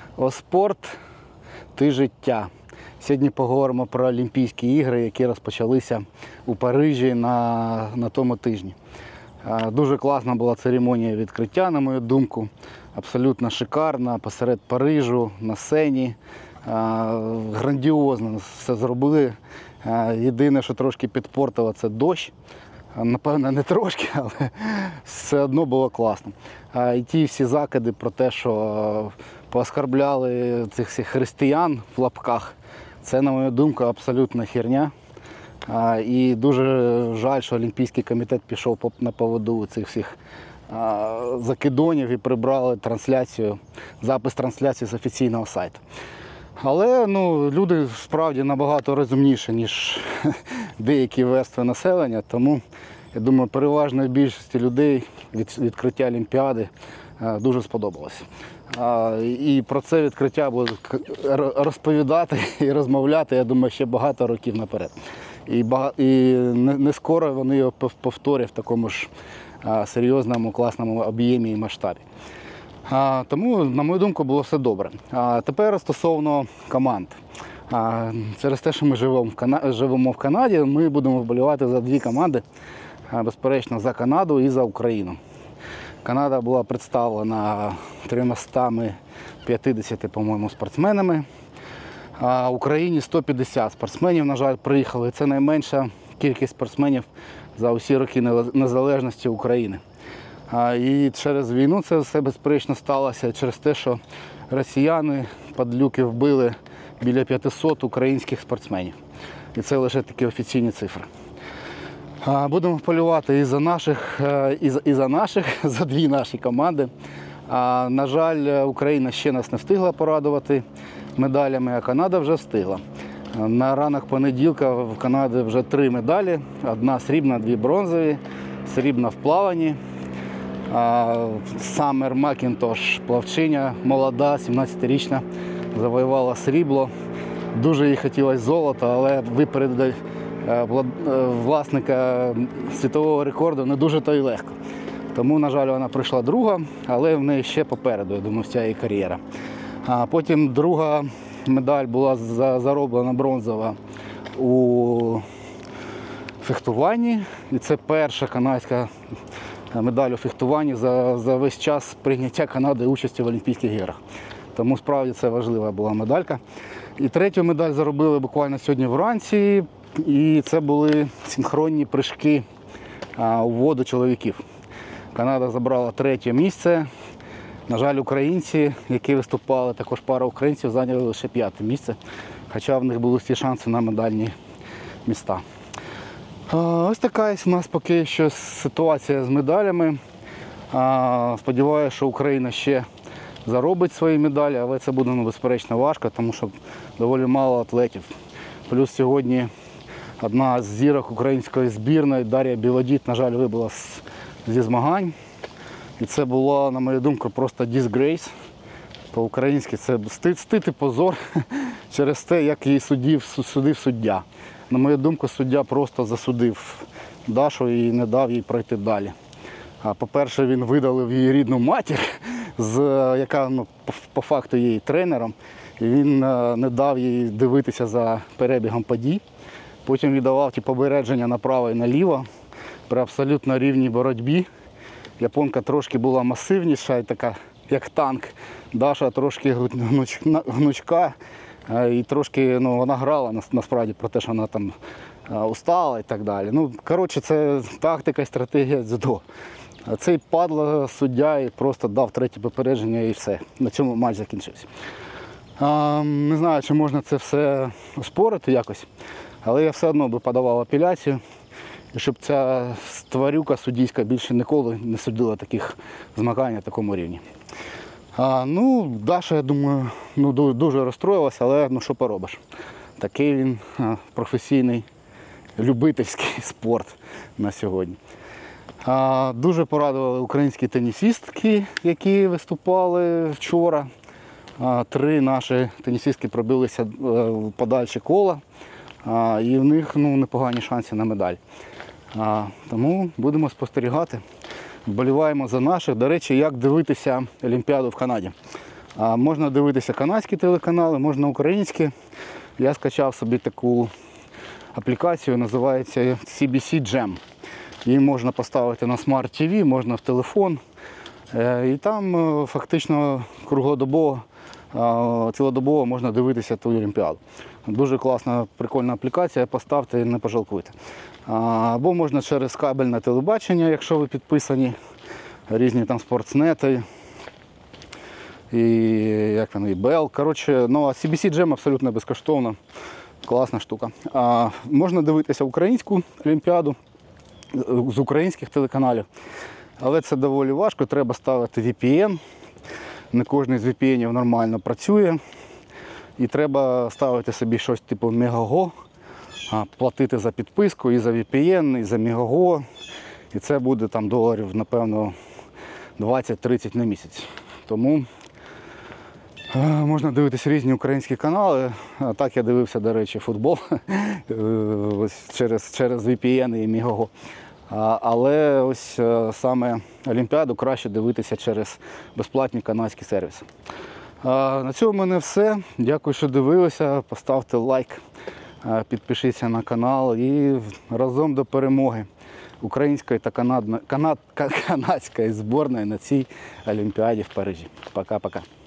О спорт – ти життя. Сьогодні поговоримо про Олімпійські ігри, які розпочалися у Парижі на тому тижні. Дуже класна була церемонія відкриття, на мою думку. Абсолютно шикарна, посеред Парижу, на сцені. Грандіозно все зробили. Єдине, що трошки підпортило, це дощ. Напевно, не трошки, але все одно було класно. І ті всі закиди про те, що пооскарбляли цих всіх християн в лапках, це, на мою думку, абсолютна херня. І дуже жаль, що Олімпійський комітет пішов на поводу цих всіх закидонів і прибрали трансляцію, запис трансляції з офіційного сайту. Але люди справді набагато розумніші, ніж деякі верстви населення, тому, я думаю, переважної більшості людей відкриття Олімпіади дуже сподобалося. І про це відкриття будуть розповідати і розмовляти, я думаю, ще багато років наперед. І не скоро вони його повторять в такому ж серйозному, класному об'ємі і масштабі. Тому, на мою думку, було все добре. Тепер стосовно команд. Через те, що ми живемо в Канаді, ми будемо вболівати за дві команди, безперечно, за Канаду і за Україну. Канада була представлена 350, по-моєму, спортсменами, а в Україні 150 спортсменів, на жаль, приїхали. Це найменша кількість спортсменів за усі роки незалежності України. І через війну це все, безперечно, сталося через те, що росіяни, падлюки, вбили біля 500 українських спортсменів. І це лише такі офіційні цифри. Будемо вболівати і за наших, за дві наші команди. На жаль, Україна ще нас не встигла порадувати медалями, а Канада вже встигла. На ранок понеділка в Канаді вже 3 медалі. 1 срібна, 2 бронзові, срібна в плаванні. Саммер Макінтош, плавчиня, молода, 17-річна, завоювала срібло. Дуже їй хотілося золота, але випередити власника світового рекорду не дуже то й легко. Тому, на жаль, вона прийшла друга, але в неї ще попереду, я думаю, вся її кар'єра. Потім друга медаль була зароблена бронзова у фехтуванні. І це перша канадська медаль у фехтуванні за весь час прийняття Канади участі в Олімпійських іграх. Тому справді це важлива була медалька. І третю медаль заробили буквально сьогодні вранці. І це були синхронні прыжки у воду чоловіків. Канада забрала 3-е місце. На жаль, українці, які виступали, також пара українців, зайняли лише 5-те місце. Хоча в них були всі шанси на медальні міста. Ось така у нас поки що ситуація з медалями. Сподіваюся, що Україна ще заробить свої медалі, але це буде, безперечно, важко, тому що доволі мало атлетів. Плюс сьогодні одна з зірок української збірної, Дар'я Білодід, на жаль, вибула зі змагань. І це було, на мою думку, просто disgrace. По-українськи це стид і позор через те, як її судив суддя. На мою думку, суддя просто засудив Дашу і не дав їй пройти далі. По-перше, він видалив її рідну матір, яка по факту є її тренером. І він не дав їй дивитися за перебігом подій. Потім віддавав попередження направо і наліво при абсолютно рівній боротьбі. Японка трошки була масивніша, така, як танк. Даша трошки гнучка. І трошки вона грала насправді про те, що вона там устала і так далі. Коротше, це тактика і стратегія дзюдо. Цей падла суддя і просто дав 3-е попередження і все. На цьому матч закінчився. Не знаю, чи можна це все оспорити якось, але я все одно би подавав апеляцію, щоб ця тварюка суддійська більше ніколи не судила таких змагань на такому рівні. Даша, я думаю, дуже розстроїлася, але що поробиш. Такий він професійний, любительський спорт на сьогодні. Дуже порадували українські тенісистки, які виступали вчора. 3 наші тенісистки пробилися в подальші кола, і в них непогані шанси на медаль. Тому будемо спостерігати. Вболіваємо за наших. До речі, як дивитися Олімпіаду в Канаді. Можна дивитися канадські телеканали, можна українські. Я скачав собі таку аплікацію, називається CBC Gem. Її можна поставити на Smart TV, можна в телефон. І там фактично круглодобово, цілодобово можна дивитися ту Олімпіаду. Дуже класна, прикольна аплікація, поставте і не пожалкуйте. Або можна через кабельне телебачення, якщо ви підписані, різні там спортснети, і як вони, ІБЛ. Коротше, ну, а CBC Gem абсолютно безкоштовно, класна штука. Можна дивитися українську Олімпіаду з українських телеканалів, але це доволі важко, треба ставити VPN. Не кожен з VPN нормально працює. І треба ставити собі щось типу Megago, платити за підписку і за VPN, і за Megago. І це буде там доларів, напевно, 20-30 на місяць. Тому можна дивитися різні українські канали. Так я дивився, до речі, футбол ось через VPN і Megago. Але ось саме Олімпіаду краще дивитися через безплатні канадські сервіси. На цьому в мене все. Дякую, що дивилися. Поставте лайк, підпишіться на канал і разом до перемоги української та канадської збірної на цій Олімпіаді в Парижі. Пока-пока.